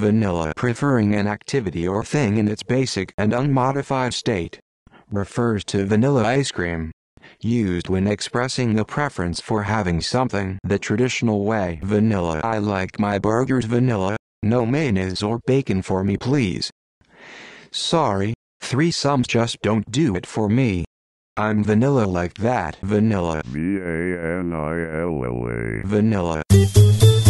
vanilla. Preferring an activity or thing in its basic and unmodified state refers to vanilla ice cream, used when expressing a preference for having something the traditional way. Vanilla. I like my burgers vanilla, no mayonnaise or bacon for me please. Sorry, threesomes just don't do it for me. I'm vanilla like that. Vanilla. V-A-N-I-L-L-A. Vanilla.